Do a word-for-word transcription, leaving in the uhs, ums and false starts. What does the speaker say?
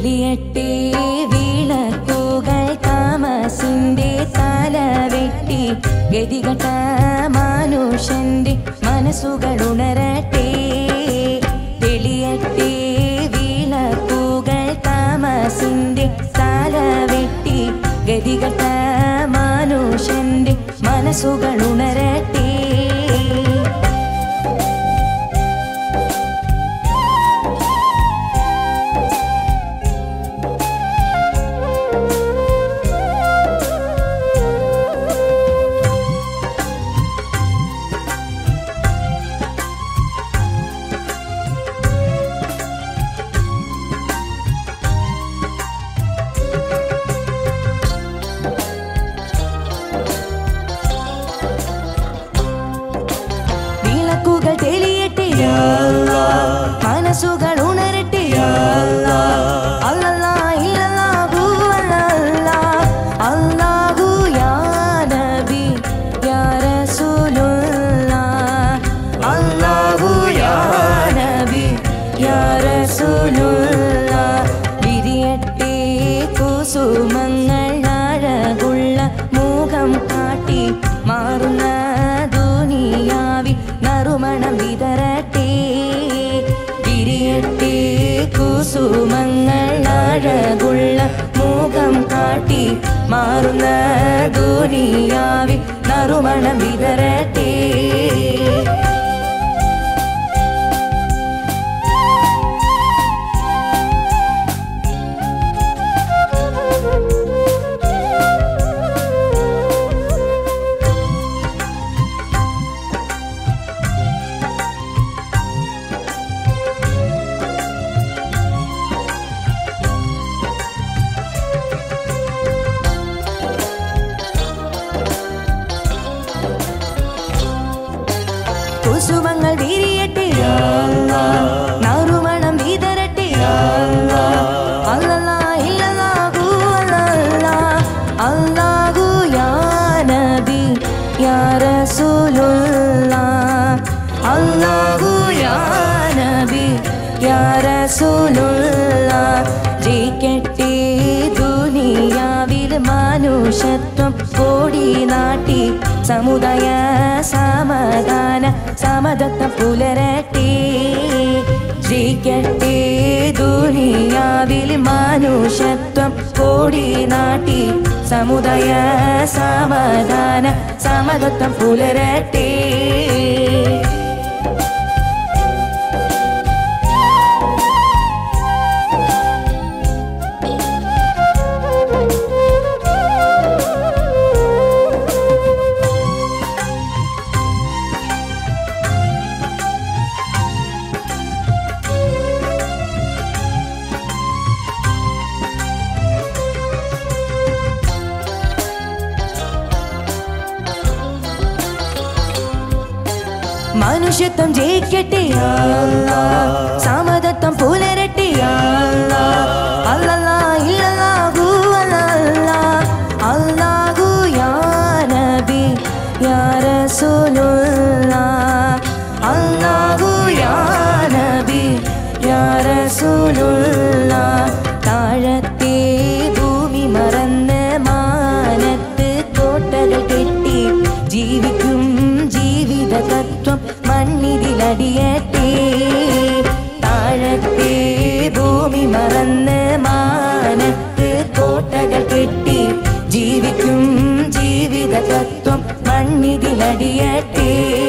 തെളിയട്ടെ വിളക്കുകൾ താമസിന്റെ തല വെട്ടി ഗതികെട്ട മനുഷ്യന്റെ മനസ്സുകൾ ഉണരട്ടെ. തെളിയട്ടെ വിളക്കുകൾ താമസിന്റെ തല വെട്ടി ഗതികെട്ട മനുഷ്യന്റെ മനസ്സുകൾ ഉണരട്ടെ. വിളക്കുകൾ തെളിയട്ടെ യാ അല്ലാഹ്, മനസ്സുകൾ ഉണരട്ടെ യാ അല്ലാഹ്. അല്ലല്ലാഹ് ഇല്ലല്ലാഹു അല്ലല്ലാഹ്, അല്ലാഹു യാ നബി യാ റസൂലുള്ളാഹ്, അല്ലാഹു യാ നബി യാ റസൂലുള്ളാഹ്. വിരിയട്ടെ കുസുമങ്ങൾ അഴകുള്ള മുഖം കാട്ടി മാറുന്ന ദുനിയാവി നറുമണം വിതരട്ടെ. വിരിയട്ടെ കുസുമങ്ങൾ അഴകുള്ള മുഖം കാട്ടി മാറുന്ന ദുനിയാവി നറുമണം വിതരട്ടെ. കുസുമങ്ങൾ വിരിയട്ടെ യാ അല്ലാഹ്, നറുമണം വിതരട്ടെ യാ അല്ലാഹ്. അല്ലല്ലാഹ് ഇല്ലല്ലാഹു അല്ലല്ലാഹ്, അല്ലാഹു യാ നബി യാ റസൂലുള്ളാഹ്, അല്ലാഹു യാ നബി യാ റസൂലുള്ളാഹ്. ജയിക്കട്ടെ ദുനിയാവിൽ മനുഷ്യത്വം കോടി നാട്ടി സമുദായ സമാധാന സമദത്തം പുലരട്ടെ. ജയിക്കട്ടെ ദുനിയാവിൽ മനുഷ്യത്വം കോടി നാട്ടി സമുദായ സമാധാന സമദത്തം പുലരട്ടെ. മനുഷ്യത്വം ജയിക്കട്ടെ യാ അല്ലാഹ്, സമദത്തം പുലരട്ടെ യാ അല്ലാഹ്. അല്ലല്ലാഹ് ഇല്ലല്ലാഹു അല്ലല്ലാഹ്, അല്ലാഹു യാ നബി യാ റസൂലുള്ളാഹ്, അല്ലാഹു യാ നബി യാ റസൂലുള്ളാഹ്. താഴത്തെ ഭൂമി മറന്ന് മാനത്ത് കോട്ടകൾ കെട്ടി ജീവിക്കും ജീവിത തത്വം മണ്ണിതിലടിയട്ടെ. താഴത്തെ ഭൂമി മറന്ന് മാനത്ത് കോട്ടകൾ കെട്ടി ജീവിക്കും ജീവിത തത്വം മണ്ണിതിലടിയട്ടെ.